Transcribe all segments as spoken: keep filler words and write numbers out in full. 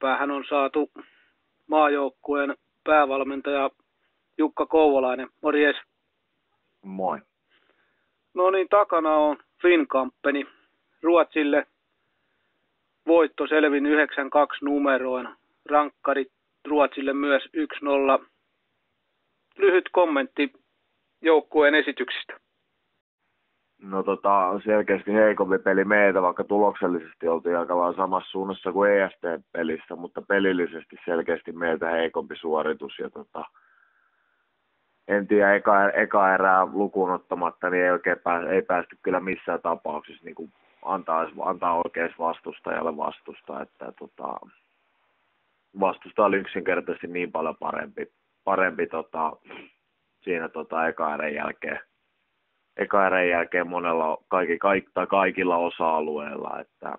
ääripäähän on saatu maajoukkueen päävalmentaja Jukka Kouvolainen. Morjes. Moi. No niin, takana on Finnkampeni. Ruotsille voitto selvin yhdeksän kaksi numeroin. Rankkarit Ruotsille myös yksi nolla. Lyhyt kommentti joukkueen esityksistä. No tota, selkeästi heikompi peli meitä, vaikka tuloksellisesti oltiin aika lailla samassa suunnassa kuin E S T-pelissä, mutta pelillisesti selkeästi meiltä heikompi suoritus. Ja tota, en tiedä, eka, eka erää lukuun ottamatta, niin ei oikein pääs, ei päästy kyllä missään tapauksessa niin kuin antaa, antaa oikeassa vastustajalle vastusta, että tota, vastusta oli yksinkertaisesti niin paljon parempi, parempi tota, siinä tota, eka erän jälkeen. Eka erän jälkeen monella, kaikki, kaik, tai kaikilla osa-alueilla, että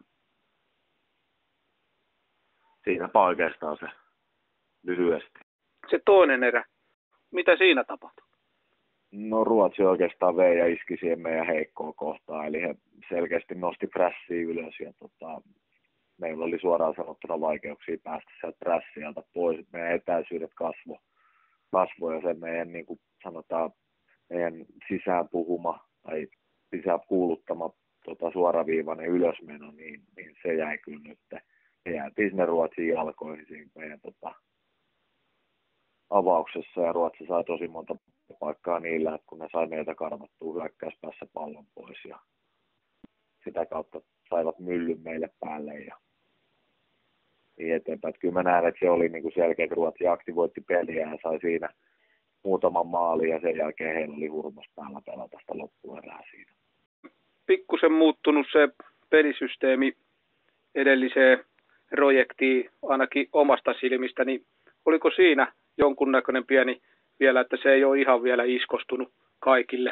siinäpä oikeastaan se lyhyesti. Se toinen erä, mitä siinä tapahtui? No Ruotsi oikeastaan vei ja iski siihen meidän heikkoa kohtaan, eli he selkeästi nosti prässiä ylös ja tota, meillä oli suoraan sanottuna vaikeuksia päästä sieltä prässiältä pois. Meidän etäisyydet kasvoi kasvo ja se meidän, niin kuin sanotaan, meidän sisään puhuma tai sisään kuuluttama tota, suoraviivainen ylösmeno, niin, niin se jäi kyllä nyt. Me jäätiin sinne Ruotsin jalkoihin siinä meidän tota, avauksessa ja Ruotsi sai tosi monta paikkaa niillä, että kun ne sai meiltä karvattua hyökkäyspäässä pallon pois ja sitä kautta saivat myllyn meille päälle ja niin eteenpäin. Että kyllä mä näen, että se oli niin kuin selkeä, että Ruotsi aktivoitti peliä ja sai siinä muutaman maalin ja sen jälkeen heillä oli hurmas päällä pelata sitä loppuerää siinä. Pikkusen muuttunut se pelisysteemi edelliseen projektiin ainakin omasta silmistä, niin oliko siinä jonkunnäköinen pieni vielä, että se ei ole ihan vielä iskostunut kaikille?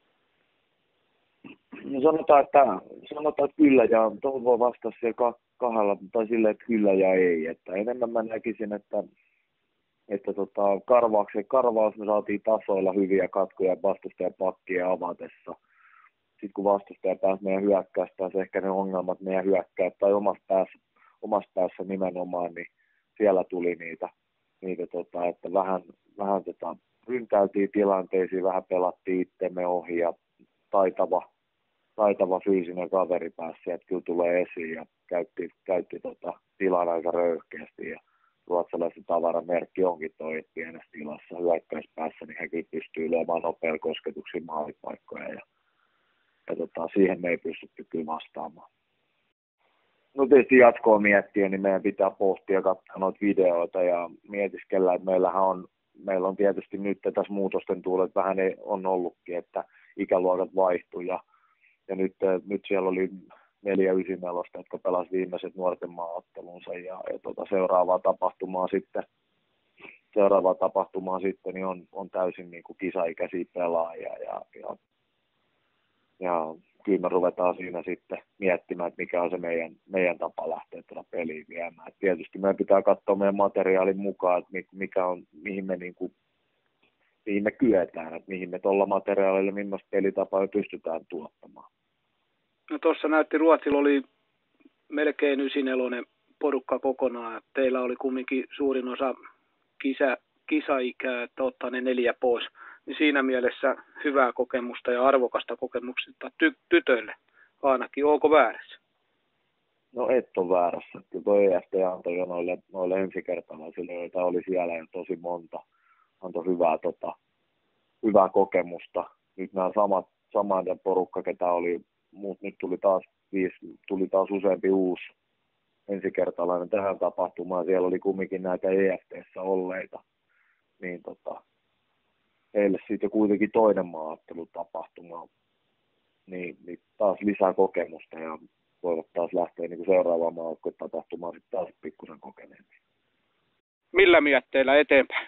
No sanotaan, että, sanotaan, että kyllä ja tuohon voi vastata siellä kahdella, tai silleen, että kyllä ja ei. Että enemmän mä näkisin, että, että tota, karvauksen karvaus me saatiin tasoilla hyviä katkoja vastustajan pakkia avatessa. Sitten kun vastustaja pääsi meidän hyökkäystään, se ehkä ne ongelmat meidän hyökkäät tai omassa päässä, omassa päässä nimenomaan, niin siellä tuli niitä, niitä tota, että vähän, vähän tota, ryntäiltiin tilanteisiin, vähän pelattiin itsemme ohi ja taitava, taitava fyysinen kaveri pääsi sieltä kyllä tulee esiin ja käytti, käytti tota, tilan aika röyhkeästi ja ruotsalaisen tavaramerkki onkin toi pienessä tilassa hyökkäyspäässä, niin he kyllä pystyy luomaan nopeilla kosketuksiin maalipaikkoja ja, ja tota, siihen me ei pystytty kyllä vastaamaan. No tietysti jatkoa miettien, niin meidän pitää pohtia, katsoa noita videoita ja mietiskellä, että meillähän on, meillä on tietysti nyt tässä muutosten tuulet vähän on ollutkin, että ikäluokat vaihtui ja, ja nyt, nyt siellä oli neljä ysinelosta, jotka pelasivat viimeiset nuorten maaottelunsa ja, ja tota, seuraavaa tapahtumaa sitten, seuraavaa tapahtumaa sitten niin on, on täysin niin kuin kisaikäisiä pelaajia ja, ja, ja kyllä me ruvetaan siinä sitten miettimään, että mikä on se meidän, meidän tapa lähteä tätä peliä viemään. Et tietysti meidän pitää katsoa meidän materiaalin mukaan, että mikä on, mihin me, niin kuin, mihin me kyetään, että mihin me tuolla materiaalilla, millaista pelitapaa pystytään tuottamaan. No tuossa näytti Ruotsilla oli melkein ysinelonen porukka kokonaan. Teillä oli kumminkin suurin osa kisa, kisaikää, että ottaa ne neljä pois. Niin siinä mielessä hyvää kokemusta ja arvokasta kokemusta ty- tytöille ainakin. Onko väärässä? No et ole väärässä. Kyllä tuo E F T antoi jo noille, noille ensikertalaisille, joita oli siellä jo tosi monta. Antoi hyvää, tota, hyvää kokemusta. Nyt nämä samat, samat porukka, ketä oli, mutta nyt tuli taas, viisi, tuli taas useampi uusi ensikertalainen tähän tapahtumaan. Siellä oli kumminkin näitä E F T:ssä olleita. Niin tota, heille sitten kuitenkin toinen maaottelutapahtuma, niin, niin taas lisää kokemusta ja voivat taas lähteä niin kuin seuraavaan maaottelutapahtumaan sitten taas pikkusen kokeneemmin. Millä mietteillä eteenpäin?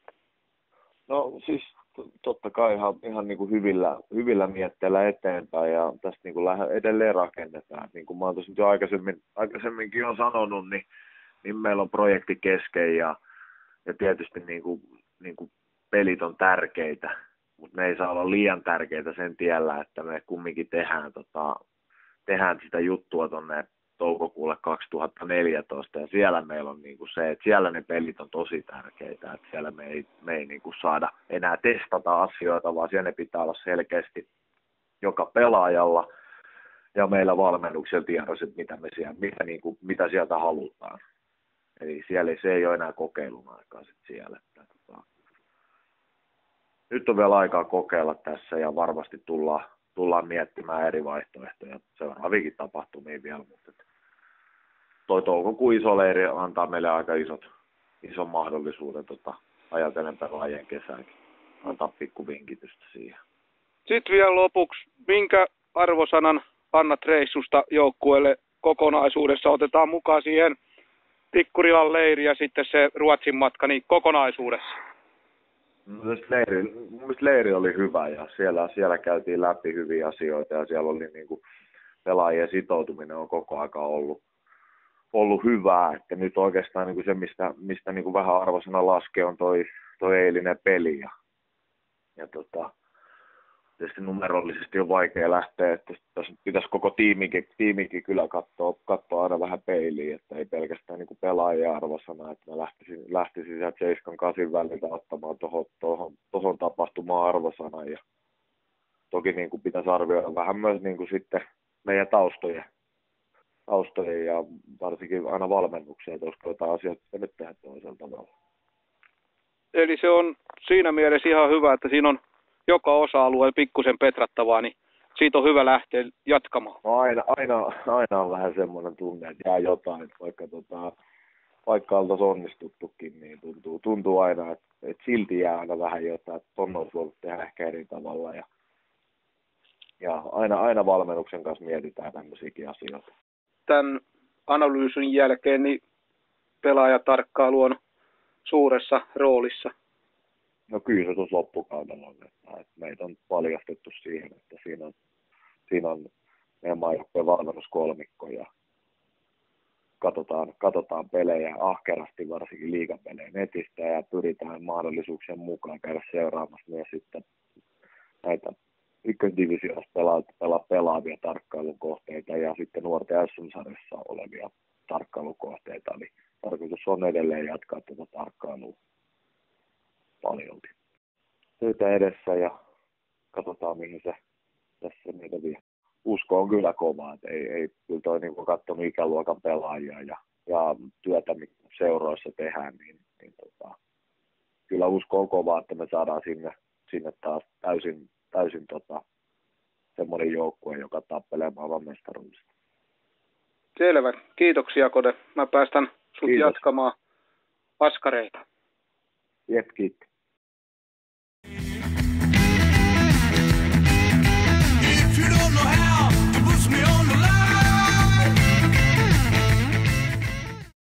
No siis totta kai ihan, ihan niin kuin hyvillä, hyvillä mietteillä eteenpäin ja tästä niin kuin edelleen rakennetaan. Niin kuin mä oon jo aikaisemmin, aikaisemminkin on sanonut, niin, niin meillä on projekti kesken ja, ja tietysti niin kuin, niin kuin pelit on tärkeitä, mutta ne ei saa olla liian tärkeitä sen tiellä, että me kumminkin tehdään, tota, tehdään sitä juttua tuonne toukokuulle kaksituhattaneljätoista ja siellä meillä on niin kuin se, että siellä ne pelit on tosi tärkeitä, että siellä me ei, me ei niin kuin saada enää testata asioita, vaan siellä ne pitää olla selkeästi joka pelaajalla ja meillä valmennuksella tiedossa, että mitä, me siellä, mitä, niin kuin, mitä sieltä halutaan. Eli siellä se ei ole enää kokeilun aikaa sit siellä. Että, tota, nyt on vielä aikaa kokeilla tässä ja varmasti tullaan, tullaan miettimään eri vaihtoehtoja seuraaviinkin tapahtumiin vielä. Mutta toi toukokuun iso leiri antaa meille aika isot, ison mahdollisuuden tota, ajatellen pelaajien kesääkin. Antaa pikku vinkitystä siihen. Sitten vielä lopuksi, minkä arvosanan annat reissusta joukkueelle kokonaisuudessa? Otetaan mukaan siihen Tikkurilan leiri ja sitten se Ruotsin matka niin kokonaisuudessa. No, leiri, mun mielestä leiri oli hyvä ja siellä, siellä käytiin läpi hyviä asioita ja siellä oli niin kuin, pelaajien sitoutuminen on koko aika ollut, ollut hyvää. Että nyt oikeastaan niin kuin se, mistä, mistä niin kuin vähän arvosana laskee, on toi, toi eilinen peli. Ja, ja tota, tietysti numerollisesti on vaikea lähteä, että tässä pitäisi koko tiimikin, tiimikin kyllä katsoa, katsoa aina vähän peiliin, että ei pelkästään niin kuin pelaajia arvosana, että mä lähtisin, lähtisin sieltä seitsemän kahdeksan väliltä ottamaan tuohon, tuohon, tuohon tapahtumaan arvosana ja toki niin kuin pitäisi arvioida vähän myös niin kuin sitten meidän taustojen, taustojen ja varsinkin aina valmennuksia, että olisiko jotain asioita nyt tehdä toisella tavalla. Eli se on siinä mielessä ihan hyvä, että siinä on joka osa-alueella pikkusen petrattavaa, niin siitä on hyvä lähteä jatkamaan. No aina, aina, aina on vähän semmoinen tunne, että jää jotain, vaikka, tota, vaikka oltaisiin onnistuttukin, niin tuntuu, tuntuu aina, että, että silti jää aina vähän jotain, että ton olisi voinut tehdä ehkä eri tavalla. Ja, ja aina, aina valmennuksen kanssa mietitään tämmöisiäkin asioita. Tämän analyysin jälkeen niin pelaajatarkkailu on suuressa roolissa. No kyllä se tuossa loppukaudella on, että meitä on paljastettu siihen, että siinä on, siinä on meidän maajoukkojen valmennuskolmikko ja katsotaan, katsotaan pelejä ahkerasti, varsinkin liigapelejä netistä ja pyritään mahdollisuuksien mukaan käydä seuraamassa myös sitten näitä ykkösdivisioissa pelaa, pelaa, pelaavia tarkkailukohteita ja sitten nuorten S M-sarjassa olevia tarkkailukohteita. Eli tarkoitus on edelleen jatkaa tätä tarkkailua paljolti. Töitä edessä ja katsotaan mihin se tässä meitä vie. Usko on kyllä kova, että ei, ei kyllä toi niin kuin katsonut ikäluokan pelaajia ja, ja työtä mitä seuroissa tehdään, niin, niin tota, kyllä usko on kova, että me saadaan sinne, sinne taas täysin, täysin tota, semmoinen joukkue, joka tappelee maailman mestaruudesta. Selvä. Kiitoksia, Kode. Mä päästän sut Kiitos. Jatkamaan askareita. Jep, kiitos.